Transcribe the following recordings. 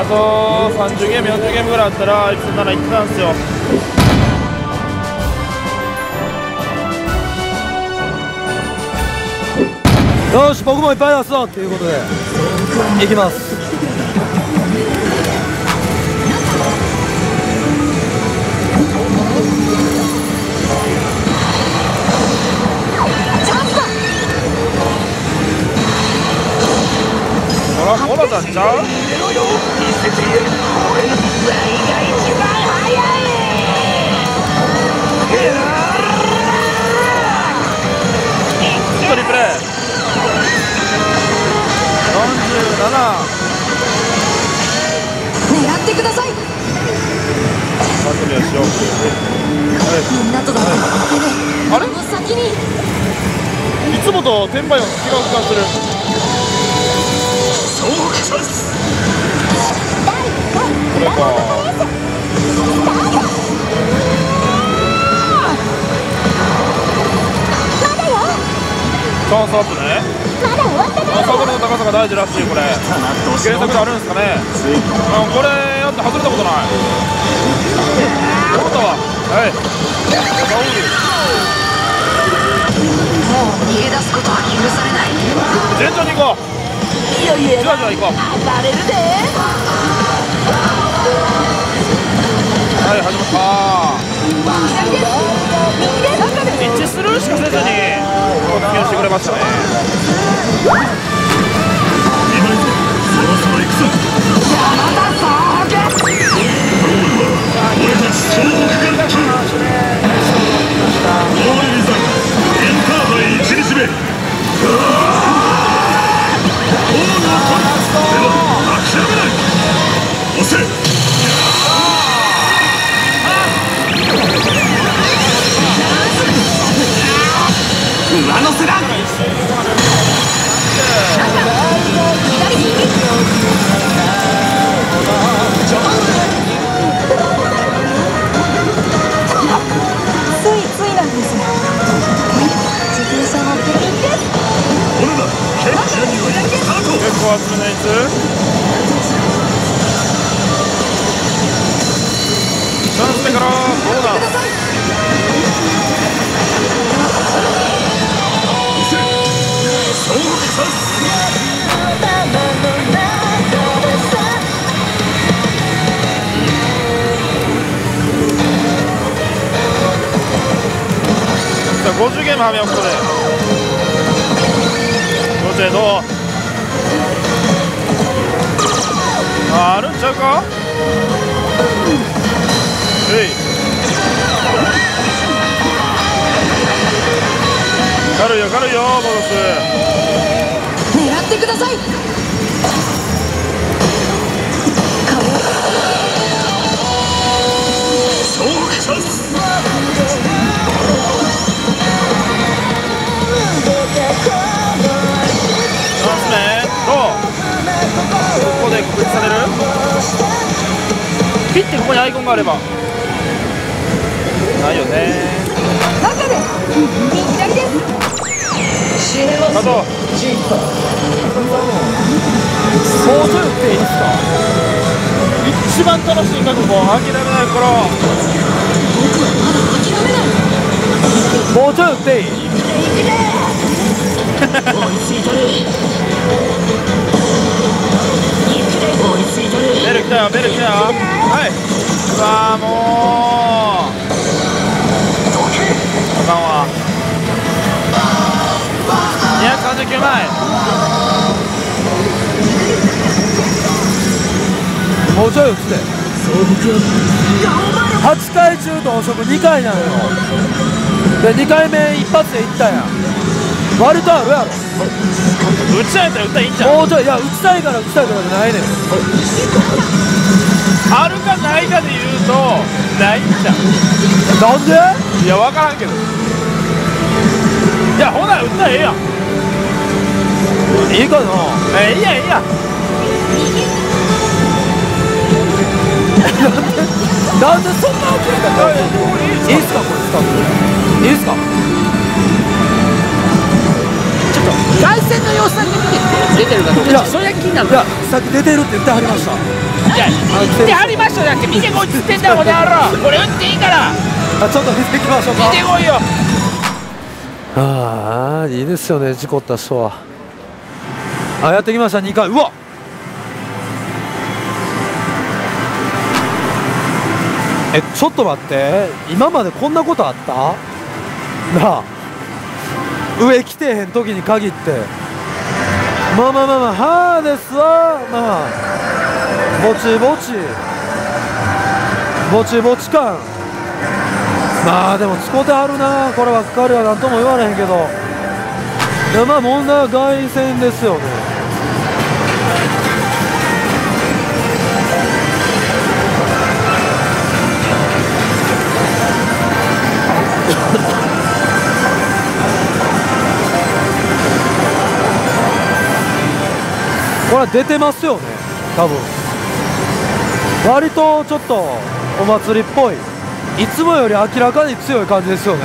と30ゲーム40ゲームぐらいあったらあいつなら行ってたんですよ。 よし、僕もいっぱい出すぞっていうことでいきます。 ほらモラタンちゃう？トリプレイ47。 狙ってください。 バトルをしよう。 みんなとだ。 あれ？ この先にいつもと転売音違う気がする。これか。チャンスアップね。サドルの高さが大事らしい。これ原作であるんですかね。これやって外れたことない。そうだわ。はい。 もう逃げ出すことは許されない。 順調に行こう。じわじわ行こう。 バレるで。 はい、始まった。一致するしかせずに突入してくれましたね。 上乗せだ。 ついついなんですが。自転車の敵です。 結構厚めのやつ。チャンス目からどうだ。50ゲームはめよう。ここでどうどうあるんちゃうか。軽いよ軽いよ。戻す。 狙ってください。 ここで告知される。ピッてここにアイコンがあればないよね。 中で左です。 加藤もうちょい打っていいですか。 一番楽しい覚悟諦めない頃。 僕はまだ諦めない。 もうちょい打っていい。 追いついとる。 ベル来たよベル来たよ。はい。うわもうあかんわ。239枚。 もうちょい打って8回中同色2回なのよ。で2回目一発でいったやん。割とあるやろ。 打ちたいんだよ。打ったらいいんじゃん。 もうちょい。いや打ちたいから打ちたいとかじゃないねん。 あるかないかで言うとないんじゃん。 なんで。 いや分からんけど。いやほな打ったらええやん。 いいかな。 いいやいいや。 なんでそんなわけだ。いいっすかこれ使って。いいっすか。 ちょっと凱旋の様子だけ見て出てるかどうかそれが気になる。 いやさっき出てるって言ってはりました。 いや言ってはりましたじゃなくて見てこいっつってんだよこの野郎。これ打っていいから。 あ、ちょっと見ていきましょうか。 見てこいよ。 ああ、いいですよね、事故った人は。あ、やってきました、2回。うわっ、ちょっと待って、今までこんなことあったなあ。上来てへん時に限って、まあはーですわ。まあぼちぼち感。まあでも使うてはるな、こればっかりは何とも言われへんけど、いや、まあ問題は外線ですよね。これは出てますよね、多分。割とちょっとお祭りっぽい、いつもより明らかに強い感じですよね。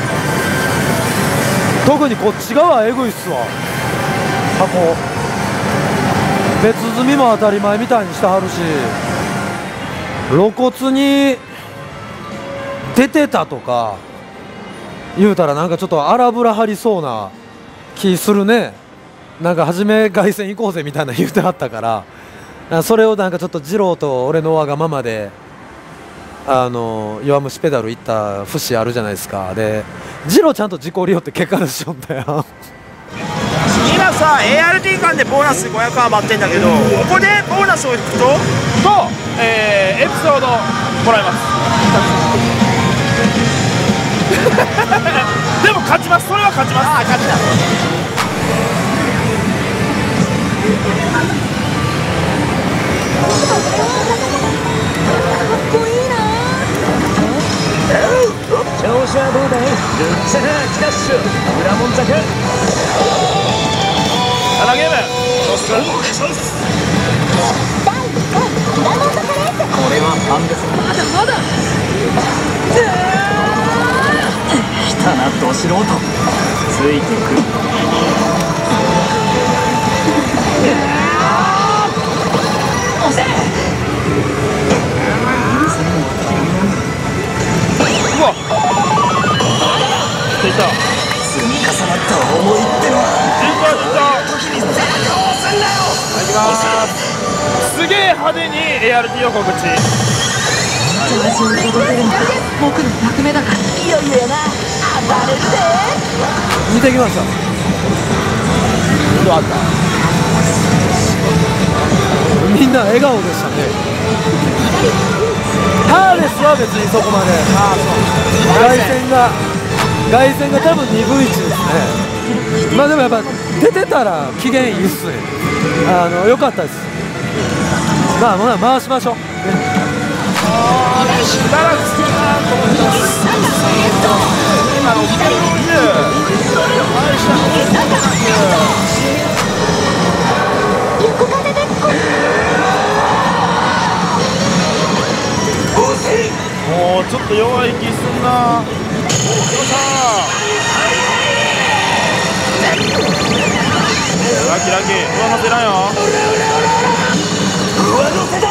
特にこっち側えぐいっすわ。箱別積みも当たり前みたいにしてはるし、露骨に出てたとか言うたらなんかちょっと荒ぶら張りそうな気するね。なんか初め凱旋行こうぜみたいな言うてはったから、それをなんかちょっと二郎と俺のわがままで弱虫ペダル行った節あるじゃないですか。で二郎ちゃんと自己利用って結果出しよんだよ。 今さ ART 間でボーナス500余ってんだけど、ここでボーナスを引くとエピソードもらいますでも勝ちます、それは勝ちます。ああ、勝ちだ。 かっこいいな。 調子はどうだい？ルッツァーキダッシュ裏門坂 7ゲームどうする？ 第1回裏門坂レース。 これはファンです。 まだ来たな、ど素人ついてくる。押せ。 うわっ、いた。 積み重なった思いってのは時に絶好すんだよ。 いきます。すげえ派手に ART を告知。 調子を届けるのが僕の役目だから。いよいよやな、当たれるで。 見てきました。 どうあった？ みんな笑顔でしたね。ハーレスは別にそこまで。外線が多分2分1ですね。まあでもやっぱ出てたら機嫌いいっすね。良かったです。まあ回しましょう。 しばらくするなと思ってます。今横風でもうちょっと弱い気すんな。よっしゃー。ラッキーラッキー。上乗せないよ。 上乗せだ。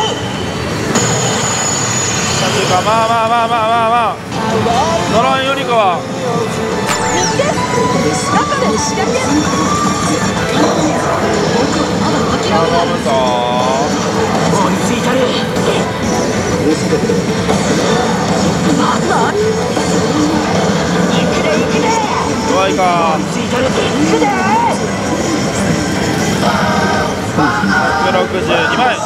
なんていうか、まあ乗らんよりかは右です。中で左です。僕はまだ諦めない。 追いついたる。 弱いか。162枚。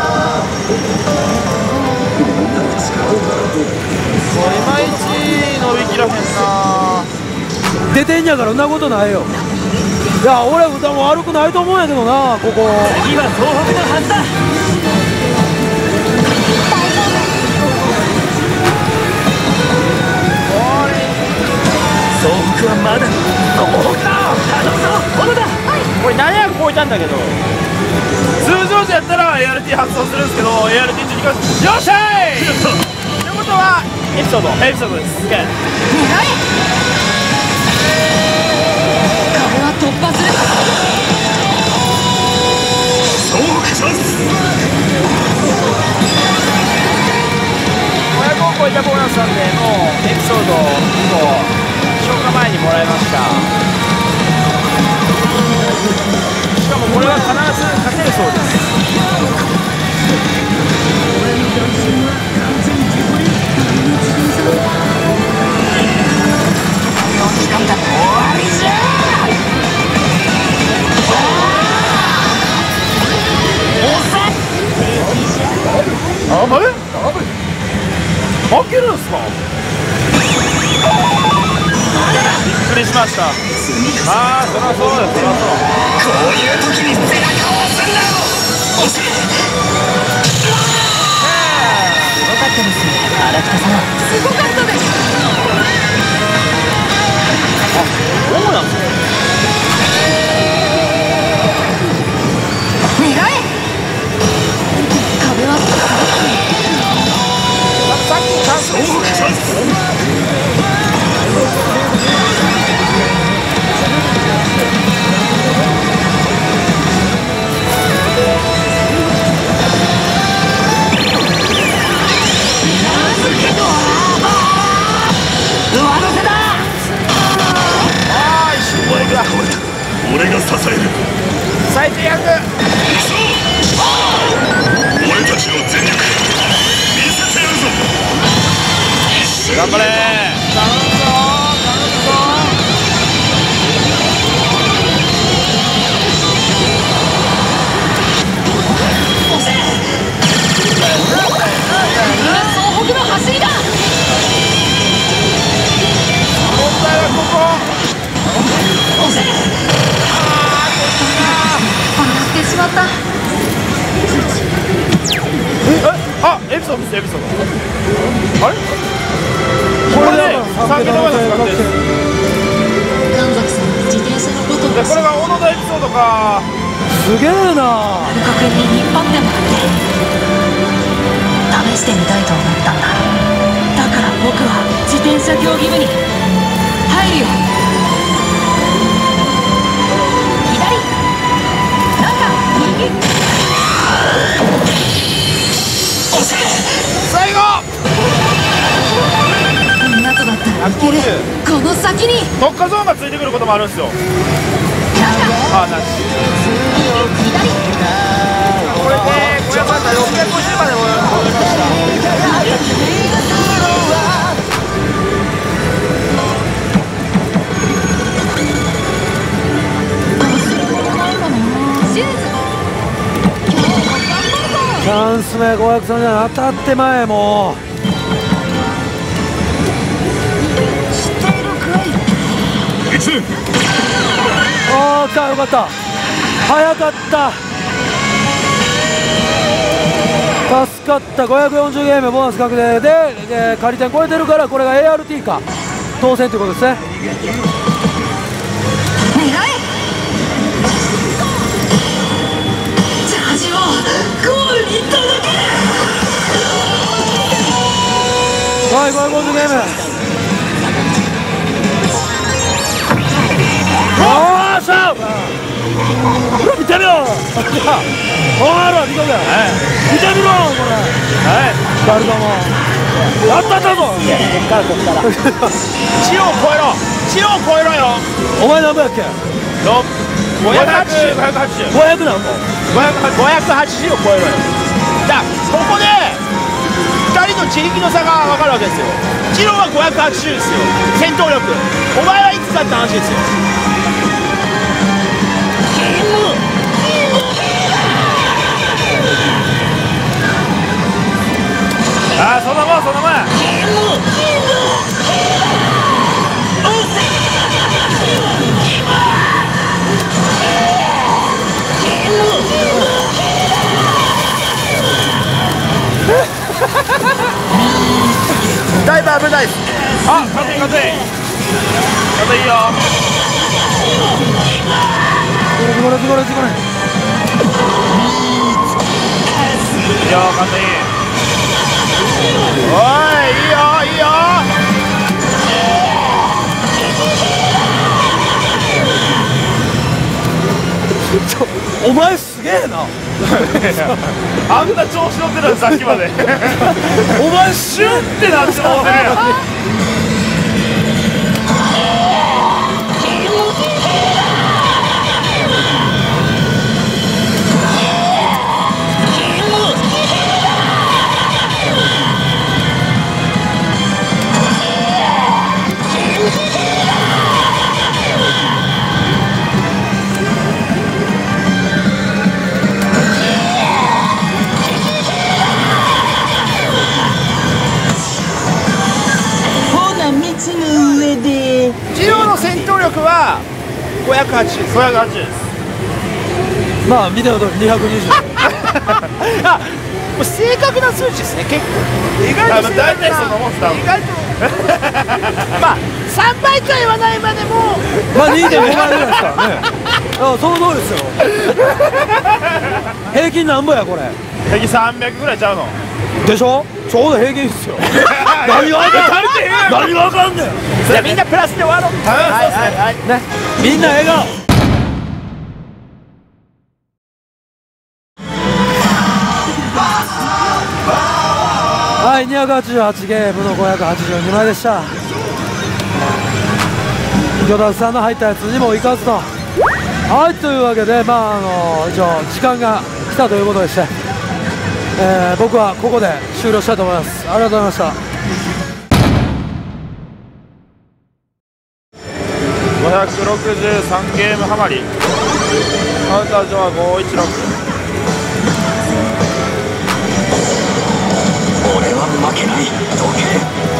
いまいち伸びきらへんな。 出てんやからそんなことないよ。いや俺歌も悪くないと思うんやけどな。ここ次は東北のはずだ。東北はまだ。東北だ。頼むぞ小野だ。 これ700超えたんだけど、通常時やったら ART 発動するんですけど ART 中によっしゃいってことはエピソードです。 これは突破する。 東北チャンス。 けるんすか。びっくりしました。ああ、そりゃそうです、そりゃそう。 こういう時に背中を押すんだろ。 すごかったです荒北さん。すごかったです。 そうなんですよ。 狙え。壁はさっきチャンスですね。 俺が支える。 最低役。 俺たちの全力見せてやるぞ。 頑張れ。 頼むぞ頼むぞ。 総北の走りだ。 問題はここ。 してしまった。 あ、エピソードです、エピソード。あれこれで3桁まで使ってる。 神崎さんって自転車のことでこれが小野田エピソードか。 すげえな。 確認に引っ張ってもらって試してみたいと思ったんだ。だから僕は自転車競技部に入るよ。 最後。 みんなとだったらいける。この先に特化ゾーンがついてくることもあるんですよ。あ、なし。 これで500だったら650まで戻りました。 チャンス目530当たって前もああ来たよかった早かった助かった540ゲームボーナス確定で仮点超えてるからこれが ART か当選ということですね。 ジャージをゴールに届ける。 はい550ゲームおーしゃほら見てみろほら見てみろ見てみろこれ誰だもやったぞこっから千代を超えろ千代を超えろよ。 お前何分やっけ 580 500なんも 580を超えろよ。じゃあここで2人の自力の差が分かるわけですよ。千代は580ですよ戦闘力。お前はいつかって話ですよ。 あ、そんなもんそんなもん。 だいぶ危ないです。 あ、勝ていい勝ていいいいよ。 これいいよ、勝ていい。 おいいいよいいよ。 お前すげえなあんな調子乗ってたのさっきまでお前シュンってなってもうてるやん。 闘力は580です。 580です。 まあ見ての通り220。 あ、もう正確な数値ですね。結構意外と正確な、 大体そんなもんです。多分意外とまあ3倍とは言わないまでもまあ2.5倍ぐらいですからね。あ、その通りですよ。平均なんぼやこれ。 平均300ぐらいちゃうの。 でしょ。ちょうど平均ですよ。何があかん。 足りてへんやん。 何があかんねん。 じゃあみんなプラスで終わろう。はい。 ね、みんな笑顔。はい、288ゲームの582枚でした。魚田さんの入ったやつにもいかずと。はい、というわけで、まあ一応時間が来たということでして、僕はここで終了したいと思います。ありがとうございました。 563ゲームハマり。カウンター上は516。 俺は負けない。どけ。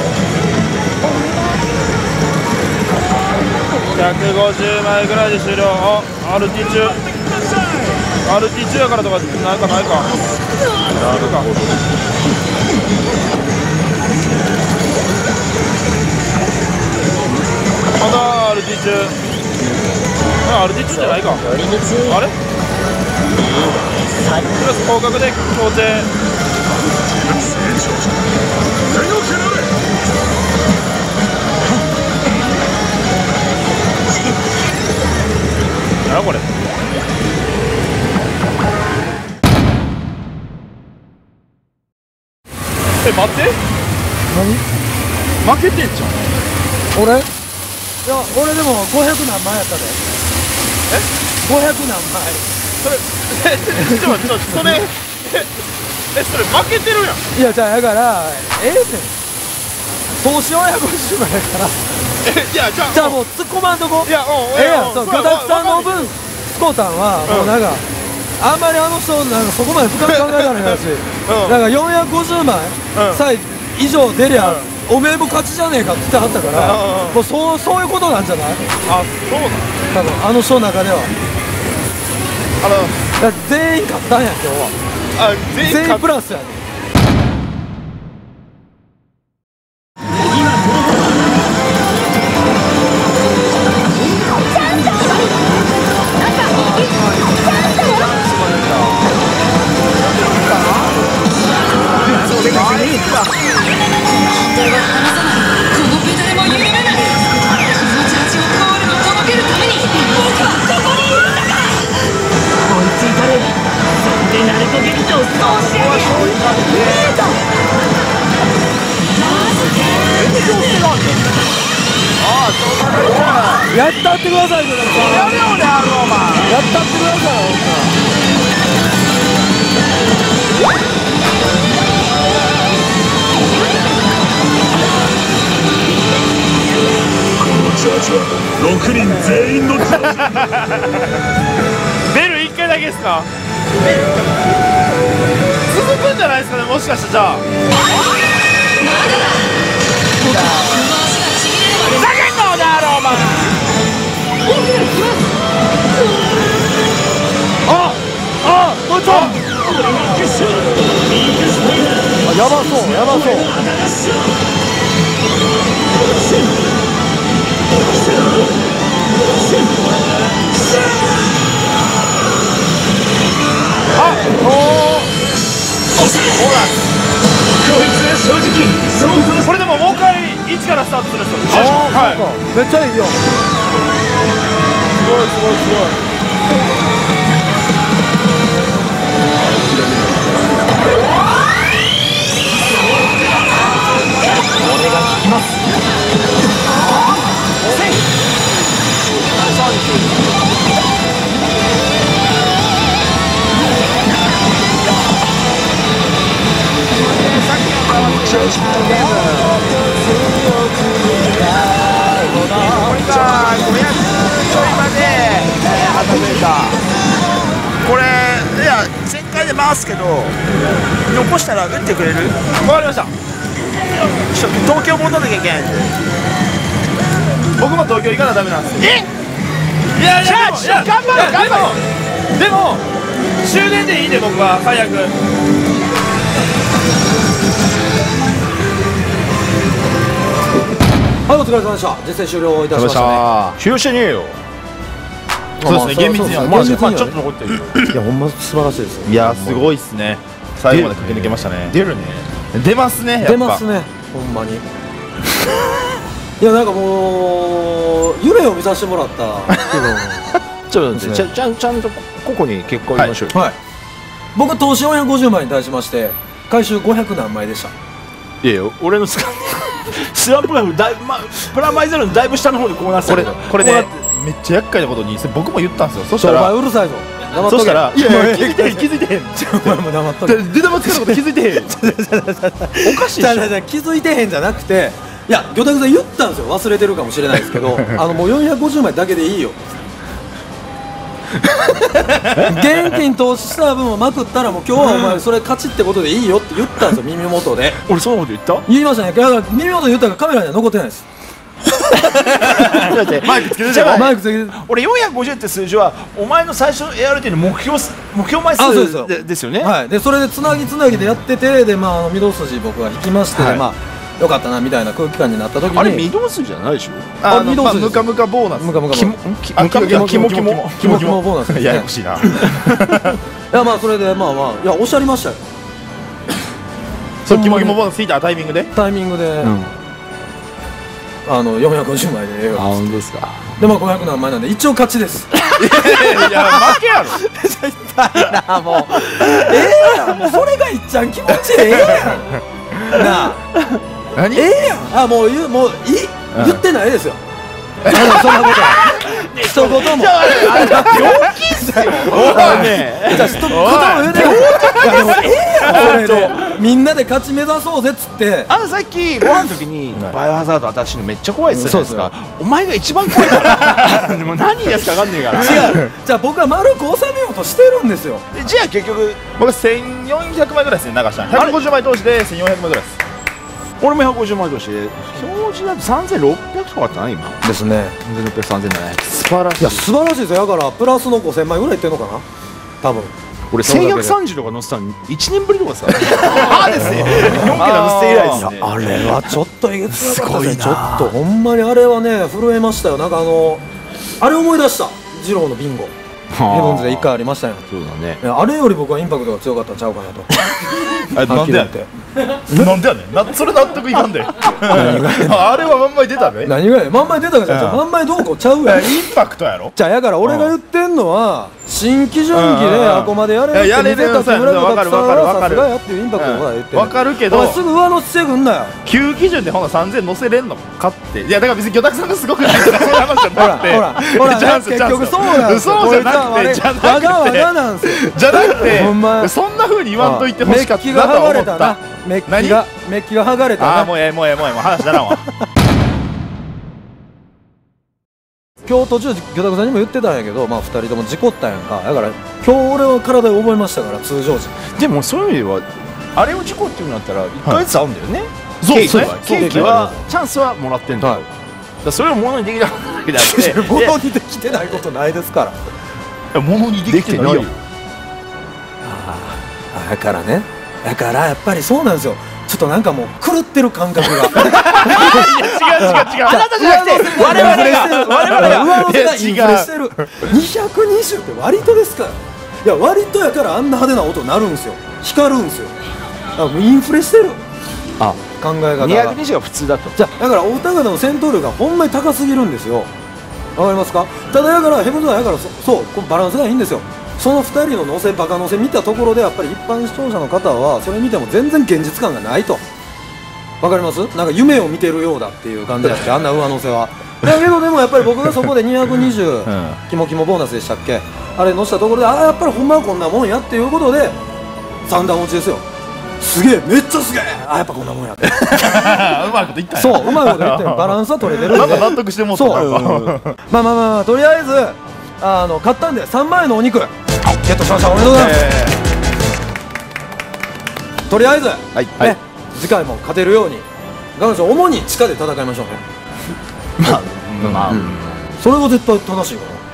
150枚ぐらいで終了。あ、RT 中。RT 中やからとかなんかないか。なるか。まだ RT 中。RT 中じゃないか。あれ？プラス広角で強制。なこれ。待って。 何？ 負けてんじゃん。 俺？いや、俺でも500何枚やったで。500何枚。 それちょっと待って、それそれ負けてるやん。 いや、じゃあだからねん。投資は150枚やから。 いや、 じゃあもう突っ込まんとこ。 いや、 そう、魚田さんの分スコータンはもうなんか、あんまりあの人なんかそこまで深く考えられないし、なんか450枚さえ以上出りゃおめえも勝ちじゃねえかって言ってはったから、もうそういうことなんじゃない？ あ、そうなの。 多分あの人の中では。だから全員勝ったんや今日は。全員プラスやね。やったってくださいよ。やれよね、やったってくださいよ。 ジャージは6人全員のジャージ。 ベル1回だけですか？続くんじゃないですかね、もしかして。じゃあふざけんなお前お前。 もうちょやばそうやばそう。 これでももう一回1からスタートするんですよ。 はい、めっちゃいいよ。 すごいすごいすごい。 これいや全開で回すけど残したら打ってくれる？ わかりました。 東京戻らなきゃいけないんで。 僕も東京行かなダメなんですよ。いやいや頑張ろう頑張ろう。 でも終電でいいで僕は最悪。 はい、お疲れ様でした。実践終了いたしましたね。 終了してねえよ。 そうですね、厳密にはまあ厳密にはねちょっと残ってる。 いや、ほんま素晴らしいですよ。 いやすごいっすね。最後まで駆け抜けましたね。 出るね。 出ますね。やっぱ出ますね、ほんまに。いや、なんかもう夢を見させてもらった気分。 ちょっと待って、ちゃんとここに結果言いましょうよ。 はい。僕投資450枚に対しまして回収500何枚でした。 いやいや、俺のスランプライフだいぶ、プラマイゼロのだいぶ下の方でこうなってたけど、 これねめっちゃ厄介なことに僕も言ったんですよ。そしお前たらうるさいぞ。黙っとけ。 いや気づいてへん気づいてへん。 お前も黙っとけ。 出玉つけたこと気づいてへん。おかしいでしょ。 気づいてへんじゃなくて、いや、魚拓さん言ったんですよ。忘れてるかもしれないですけど、もう450枚だけでいいよ。現金投資した分をまくったらもう今日はお前それ勝ちってことでいいよって言ったんですよ、耳元で。 俺そんなこと言った？ 言いましたね。だから耳元で言ったからカメラには残ってないです。 マイクつけてた。 マイクつけて。 俺450って数字はお前の最初の ART の目標枚あ、そうですよ。 数ですよね。 はい。でそれでつなぎでやってて、でまあ御堂筋僕は引きまして、 はいまあよかったなみたいな空気感になった時に。 あれ御堂筋じゃないでしょ？ 御堂筋です。 ムカムカボーナス。 ムカムカボーナス。 キモキモボーナスですね。 ややこしいな。 いや、まあそれでまあいやおっしゃりましたよ。 そうキモキモボーナスついたタイミングで。 タイミングで。450枚でええよ。 本当ですか。 でまあ500何枚なんで一応勝ちです。 いや負けやろ。 なあもうやん、もうそれがいっちゃん気持ちええやんなあ。 何？ ええやん。あ、もう言ってないですよ。そんなことは一言も。 病気っすよ。 じゃあ一言も言うてない。いやでもええやん、それでみんなで勝ち目指そうぜっつって。 さっきご飯の時にバイオハザード私のめっちゃ怖いっすよね。お前が一番怖いから。でも何やつか分かんねえから。 違う。じゃあ僕は丸く収めようとしてるんですよ。 じゃあ結局僕1400枚ぐらいですね流した。150枚通しで1400枚ぐらいです。 俺も150枚として表示だと3600とかあったな今ですね。 3600、3700素晴らしい。 いや素晴らしいですよ。だからプラスの5000枚ぐらいいってんのかな多分。 俺1130とか載せたの1年ぶりとかさあですね4桁載せて以来ですね。 あれはちょっとえげつなかったですね。ちょっとほんまにあれはね震えましたよ。なんかあれ思い出した。二郎のビンゴヘブンズで1回ありましたよ。 そうだね。 あれより僕はインパクトが強かったんちゃうかなと。 なんでやねん。なんでやねん。それ納得いかんで。あれはまんまに出たね。 何がやまんまに出たかじゃあまんまにどうこうちゃうやん。 インパクトやろ。 じゃあやから俺が言ってんのは新基準機であこまでやれるって見せた木村拓哉さんはさすがやっていうインパクトが言ってる。 わかるけどお前すぐ上乗せしてくんなよ。 旧基準でほな3000載せれんのかって。いやだから別に魚拓さんがすごくないとかそういう話じゃなくて。 ほら結局そうなんですよ。 そうじゃなくてわがなんですよ。 じゃなくてほんまそんな風に言わんといてほしかったメッキがなとは剥がれたな思った。。 メッキが剥がれたな。 ああもうええもう話ならんわ。 今日途中魚拓さんにも言ってたんやけど、まあ2人とも事故ったやんか。だから今日俺は体で覚えましたから通常時。 でもそういう意味ではあれを事故っていうんだったら1ヶ月あるんだよね。 そうですね。 ケーキはチャンスはもらってんだよ。だからそれを物にできなかっただけであって物にできてないことないですから。 物にできてないよ。 だからね、だからやっぱりそうなんですよ。ちょっとなんかもう狂ってる感覚が。 違うあなたじゃなくて我々が上乗せがインフレしてる。220って割とですから。いや割とやからあんな派手な音鳴るんですよ。光るんですよ。インフレしてる。考え方が。 220が普通だと。 じゃあだからお二方の戦闘力がほんまに高すぎるんですよ。わかりますか。ただやからヘブンズはやからそうこのバランスがいいんですよ。その2人の乗せバカ乗せ見たところでやっぱり一般視聴者の方はそれ見ても全然現実感がないと。わかります。なんか夢を見てるようだっていう感じだってあんな上乗せは。だけどでもやっぱり僕がそこで220、キモキモボーナスでしたっけ、あれ乗せたところでやっぱりほんまはこんなもんやっていうことで三段落ちですよ。すげえめっちゃすげえやっぱこんなもんやってうまいこと言ったんや。 そううまいこと言ってバランスは取れてるんでなんか納得してもうた。 まあとりあえず買ったんで3万円のお肉ゲットしました。おめでとうございます。とりあえずはいね次回も勝てるように彼女主に地下で戦いましょうね。 まあそれが絶対正しいから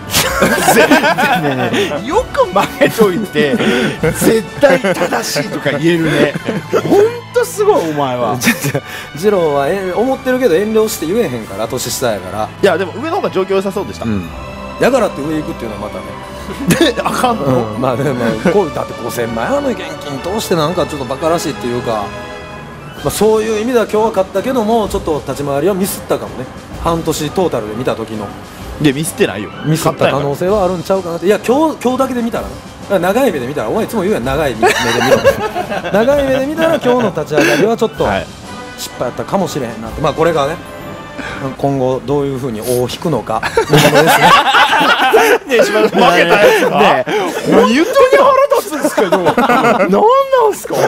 よく曲げといて絶対正しいとか言えるね。ほんとすごいお前は。 ジローは思ってるけど遠慮して言えへんから年下やから。 いやでも上の方が状況良さそうでした。 だからって上行くっていうのはまたねであかんの。 まあでもこうだって5000万円の現金通してなんかちょっとバカらしいっていうか、まあ、そういう意味では今日は勝ったけどもちょっと立ち回りはミスったかもね。半年トータルで見た時のでミスってないよ。 ミスった可能性はあるんちゃうかなって。いや今日だけで見たらね、長い目で見たら、お前いつも言うやん、長い目で見ろって長い目で見たら今日の立ち上がりはちょっと失敗やったかもしれへんなって。まあこれがね今後どういうふうに尾を引くのか見ものですね。 ね負けたやつがね何言って腹立つんですけど何なんすか。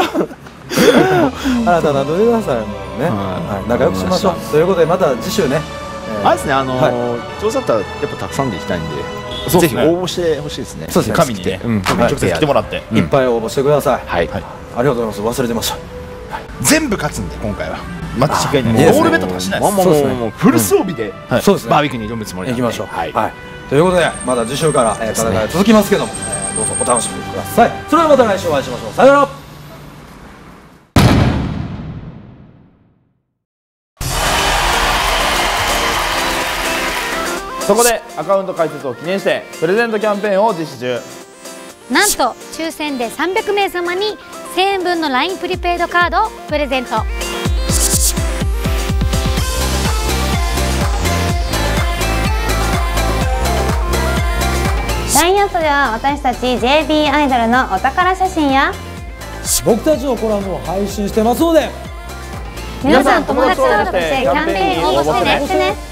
新たなどういうくださいもうね、はい、仲良くしましょうということでまた次週ね。 あれですね、調査だったらやっぱたくさんでいきたいんで、ぜひ応募してほしいですね。 そうですね。 神にね、直接来てもらって、 いっぱい応募してください。 はい。 ありがとうございます。忘れてました。 全部勝つんで今回は。マッチ違いない。ノールベットとかしないです。 そうですね。 フル装備でそうですね。 バーベキューに挑むつもりでいきましょう。はい。ということでまだ次週から戦い続きますけども、どうぞお楽しみください。それではまた来週お会いしましょう。さよなら。 そこでアカウント開設を記念してプレゼントキャンペーンを実施中。 なんと抽選で300名様に1000円分の LINE プリペイドカードをプレゼント。 LINE アットでは私たち JB アイドルのお宝写真や僕たちのコラムを配信してますので、 皆さん友達登録してキャンペーンに応募してね。